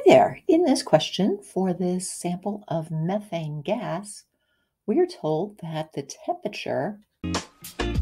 there. In this question, for this sample of methane gas, we are told that the temperature